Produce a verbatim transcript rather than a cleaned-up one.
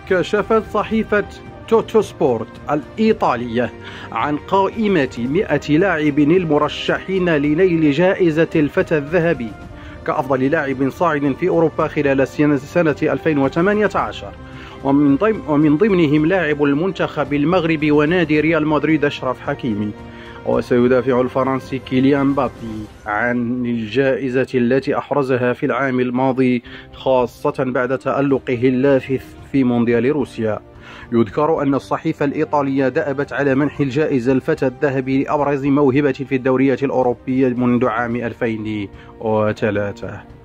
كشفت صحيفة توتو سبورت الإيطالية عن قائمة مئة لاعب المرشحين لنيل جائزة الفتى الذهبي كأفضل لاعب صاعد في أوروبا خلال سنة ألفين وثمانية عشر، ومن, ضمن ومن ضمنهم لاعب المنتخب المغربي ونادي ريال مدريد أشرف حكيمي. وسيدافع الفرنسي كيليان مبابي عن الجائزة التي أحرزها في العام الماضي، خاصة بعد تألقه اللافت في مونديال روسيا. يذكر أن الصحيفة الإيطالية دأبت على منح الجائزة الفتى الذهبي لأبرز موهبة في الدوريات الأوروبية منذ عام ألفين وثلاثة.